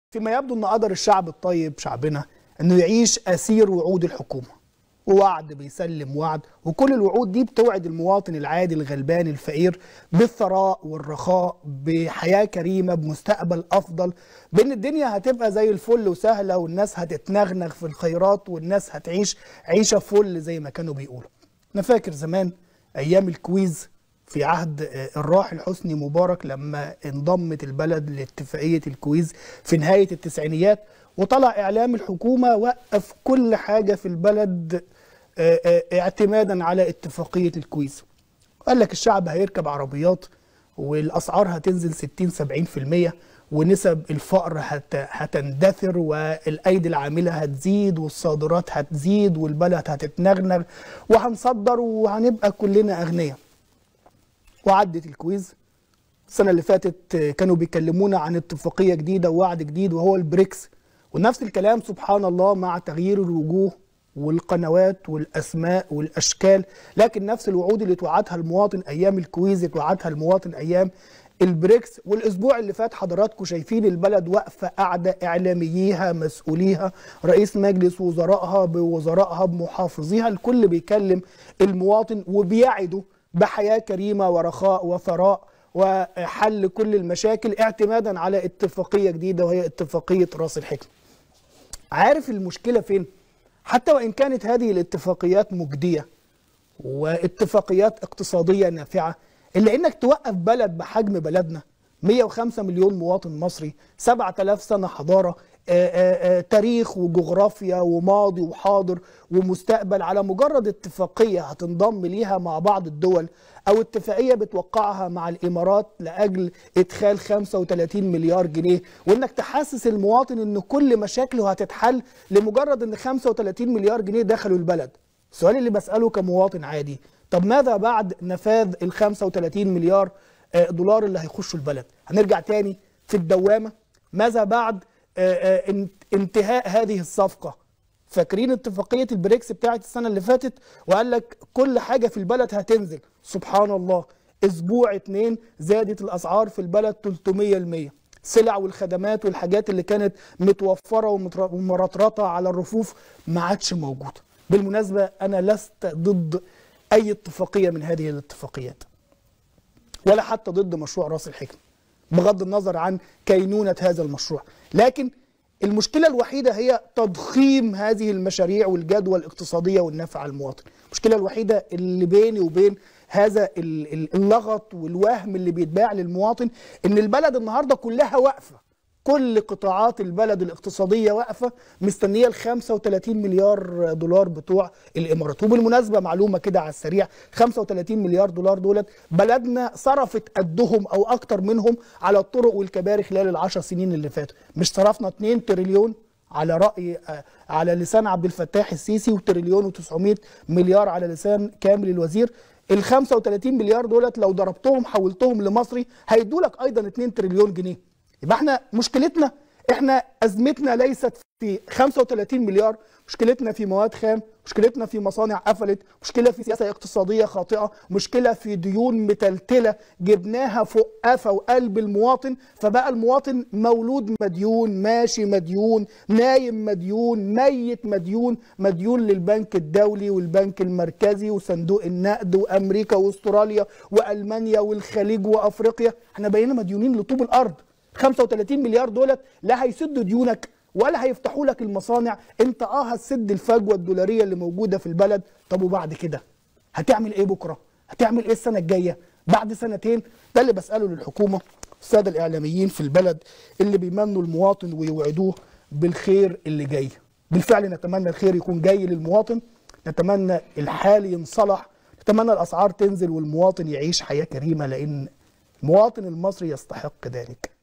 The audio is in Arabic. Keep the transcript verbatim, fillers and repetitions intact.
فيما يبدو أن قدر الشعب الطيب شعبنا أنه يعيش أسير وعود الحكومة، ووعد بيسلم وعد، وكل الوعود دي بتوعد المواطن العادي الغلبان الفقير بالثراء والرخاء، بحياة كريمة، بمستقبل أفضل، بأن الدنيا هتبقى زي الفل وسهلة، والناس هتتنغنغ في الخيرات، والناس هتعيش عيشة فل زي ما كانوا بيقولوا. أنا فاكر زمان أيام الكويز في عهد الراحل حسني مبارك لما انضمت البلد لاتفاقية الكويز في نهاية التسعينيات، وطلع إعلام الحكومة وقف كل حاجة في البلد اعتمادا على اتفاقية الكويز. قال لك الشعب هيركب عربيات، والأسعار هتنزل ستين سبعين في المية، ونسب الفقر هتندثر، والأيدي العاملة هتزيد، والصادرات هتزيد، والبلد هتتنغنغ، وهنصدر وهنبقى كلنا أغنياء. وعدت الكويز. السنة اللي فاتت كانوا بيكلمونا عن اتفاقية جديدة ووعد جديد وهو البريكس، ونفس الكلام سبحان الله مع تغيير الوجوه والقنوات والأسماء والأشكال، لكن نفس الوعود اللي توعدها المواطن أيام الكويز توعدها المواطن أيام البريكس. والأسبوع اللي فات حضراتكم شايفين البلد واقفة قاعدة، إعلامييها، مسؤوليها، رئيس مجلس وزرائها بوزرائها بمحافظيها، الكل بيكلم المواطن وبيعده بحياة كريمة ورخاء وثراء وحل كل المشاكل اعتمادا على اتفاقية جديدة وهي اتفاقية راس الحكمة. عارف المشكلة فين؟ حتى وإن كانت هذه الاتفاقيات مجدية واتفاقيات اقتصادية نافعة، إلا إنك توقف بلد بحجم بلدنا مئة وخمسة مليون مواطن مصري، سبعة آلاف سنة حضارة، آآ آآ تاريخ وجغرافيا وماضي وحاضر ومستقبل، على مجرد اتفاقية هتنضم ليها مع بعض الدول، أو اتفاقية بتوقعها مع الإمارات لأجل إدخال خمسة وثلاثين مليار جنيه، وإنك تحسس المواطن إن كل مشاكله هتتحل لمجرد إن خمسة وثلاثين مليار جنيه دخلوا البلد. السؤال اللي بسأله كمواطن عادي، طب ماذا بعد نفاذ ال خمسة وثلاثين مليار دولار اللي هيخشوا البلد؟ هنرجع تاني في الدوامة؟ ماذا بعد انتهاء هذه الصفقة؟ فاكرين اتفاقية البريكس بتاعت السنة اللي فاتت وقال لك كل حاجة في البلد هتنزل؟ سبحان الله، اسبوع اتنين زادت الأسعار في البلد ثلاثمئة بالمئة، السلع والخدمات والحاجات اللي كانت متوفرة ومرطرطة على الرفوف ما عادش موجودة. بالمناسبة أنا لست ضد أي اتفاقية من هذه الاتفاقيات، ولا حتى ضد مشروع راس الحكمة بغض النظر عن كينونة هذا المشروع، لكن المشكلة الوحيدة هي تضخيم هذه المشاريع والجدوى الاقتصادية والنفع على المواطن. المشكلة الوحيدة اللي بيني وبين هذا اللغط والوهم اللي بيتباع للمواطن إن البلد النهاردة كلها واقفة، كل قطاعات البلد الاقتصادية واقفة مستنية ال خمسة وثلاثين مليار دولار بتوع الإمارات. وبالمناسبة معلومة كده على السريع، خمسة وثلاثين مليار دولار دولت بلدنا صرفت قدهم أو أكتر منهم على الطرق والكباري خلال العشر سنين اللي فاتوا. مش صرفنا اتنين تريليون على رأي على لسان عبد الفتاح السيسي، وتريليون وتسعمئة مليار على لسان كامل الوزير. ال خمسة وثلاثين مليار دولت لو ضربتهم حولتهم لمصري هيدوا لك أيضا اتنين تريليون جنيه. يبقى احنا مشكلتنا، احنا ازمتنا ليست في خمسة وثلاثين مليار، مشكلتنا في مواد خام، مشكلتنا في مصانع قفلت، مشكله في سياسه اقتصاديه خاطئه، مشكله في ديون متلتله جبناها فوق قفا وقلب المواطن، فبقى المواطن مولود مديون، ماشي مديون، نايم مديون، ميت مديون، مديون للبنك الدولي والبنك المركزي وصندوق النقد وامريكا واستراليا والمانيا والخليج وافريقيا. احنا بقينا مديونين لطوب الارض. خمسة وثلاثين مليار دولت لا هيسدوا ديونك ولا هيفتحوا لك المصانع، انت اه هتسد الفجوه الدولاريه اللي موجوده في البلد. طب وبعد كده هتعمل ايه بكره؟ هتعمل ايه السنه الجايه؟ بعد سنتين؟ ده اللي بساله للحكومه والساده الاعلاميين في البلد اللي بيمنوا المواطن ويوعدوه بالخير اللي جاي. بالفعل نتمنى الخير يكون جاي للمواطن، نتمنى الحال ينصلح، نتمنى الاسعار تنزل والمواطن يعيش حياه كريمه، لان المواطن المصري يستحق ذلك.